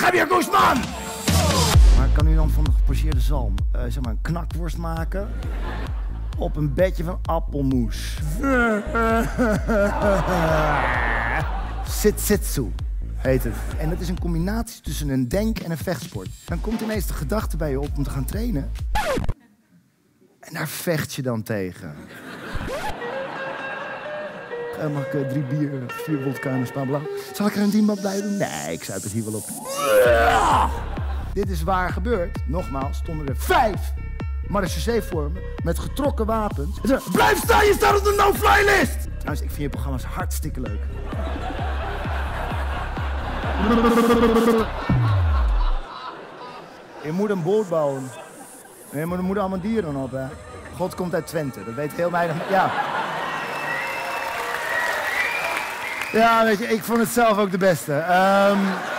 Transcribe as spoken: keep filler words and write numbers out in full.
Javier Guzman! Maar ik kan u dan van de gepocheerde zalm uh, zeg maar een knakworst maken op een bedje van appelmoes. Sitsitsu heet het. En dat is een combinatie tussen een denk- en een vechtsport. Dan komt ineens de gedachte bij je op om te gaan trainen. En daar vecht je dan tegen. Uh, mag ik uh, drie bier, vier vodka en een spa blauw? Zal ik er een dienbad bij doen? Nee, ik zuip het hier wel op. Ja! Dit is waar gebeurd. Nogmaals, stonden er vijf marechaussee voor me met getrokken wapens. En ze, blijf staan, je staat op de no-fly list! Trouwens, ik vind je programma's hartstikke leuk. Je moet een boot bouwen. En je moet, er moeten allemaal dieren op, hè. God komt uit Twente, dat weet heel weinig. Ja. Ja, weet je, ik vond het zelf ook de beste. Um...